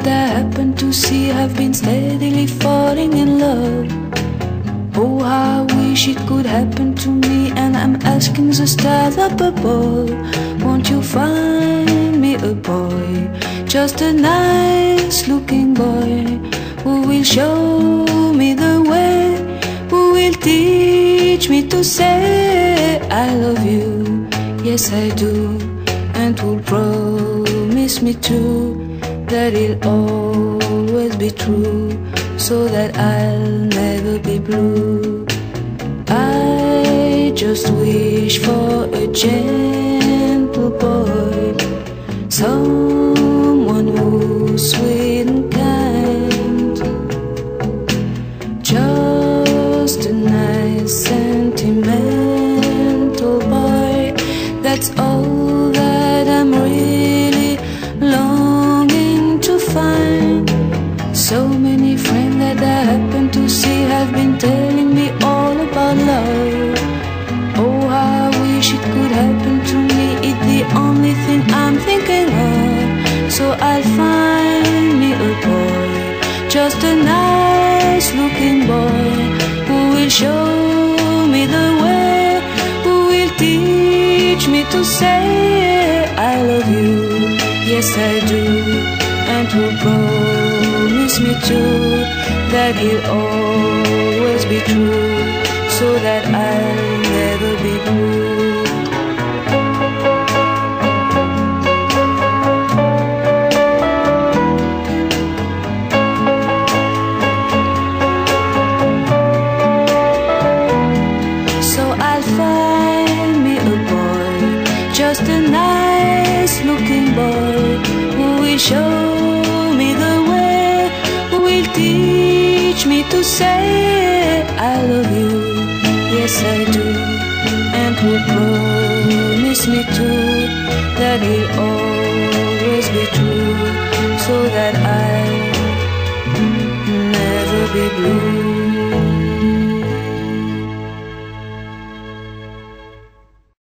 that I happen to see have been steadily falling in love. Oh, how I wish it could happen to me, and I'm asking the stars up above, won't you find me a boy, just a nice looking boy, who will show me the way, who will teach me to say I love you, yes I do, and will promise me too that it'll always be true, so that I'll never be blue. I just wish for a gentle boy, someone who's sweet and kind, just a nice sentimental boy. That's all that I'm really longing to find. So many friends that I happen to see have been telling me all about love. Oh, how I wish it could happen to me, it's the only thing I'm thinking of. So I'll find me a boy, just a nice looking boy, who will show me the way, who will teach me to say I love you, yes I do, and who promise me too that he'll always be true, so that I'll never be blue. So I'll find me a boy, just a nice looking boy, who will show me the way, who will teach me to say I love you, yes I do, and who promise me too that he'll always be true, so that I